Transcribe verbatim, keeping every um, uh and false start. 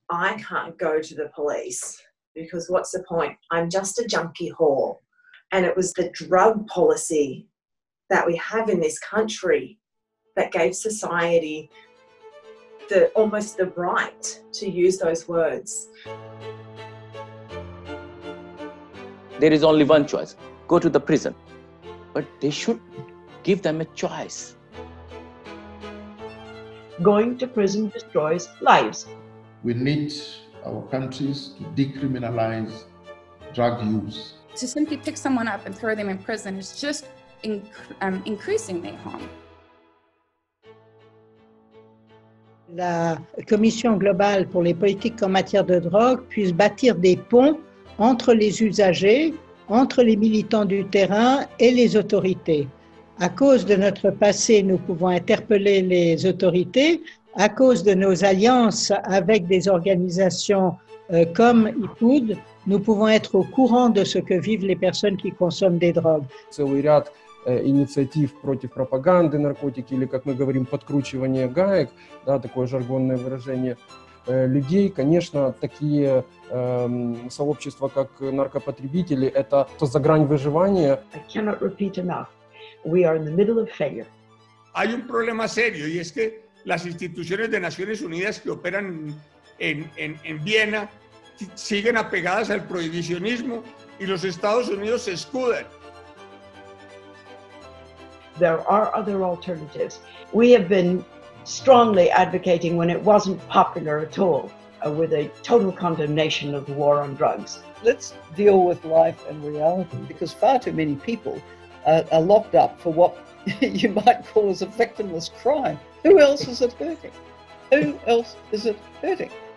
I can't go to the police because what's the point? I'm just a junkie whore. And it was the drug policy that we have in this country that gave society the almost the right to use those words. There is only one choice, go to the prison. But they should give them a choice. Going to prison destroys lives. We need our countries to decriminalize drug use. To simply pick someone up and throw them in prison is just inc um, increasing their harm. La Commission globale pour les politiques en matière de drogue puisse bâtir des ponts entre les usagers, entre les militants du terrain et les autorités. À cause de notre passé, nous pouvons interpeller les autorités. À cause de nos alliances avec des organisations euh, comme I P U D, nous pouvons être au courant de ce que vivent les personnes qui consomment des drogues. Целый ряд инициатив против пропаганды наркотики, или, как мы говорим, подкручивание гаек, да, такое жаргонное выражение, людей, конечно, такие э, сообщества, как наркопотребители, это за грань выживания. I cannot repeat enough. We are in the middle of failure. Hay un problema serio y es que las instituciones de Naciones Unidas que operan en, en, en Viena siguen apegadas al prohibicionismo y los Estados Unidos se escudan. There are other alternatives. We have been strongly advocating when it wasn't popular at all, uh, with a total condemnation of the war on drugs. Let's deal with life and reality, because far too many people uh, are locked up for what you might call as a victimless crime. Who else is it hurting? Who else is it hurting?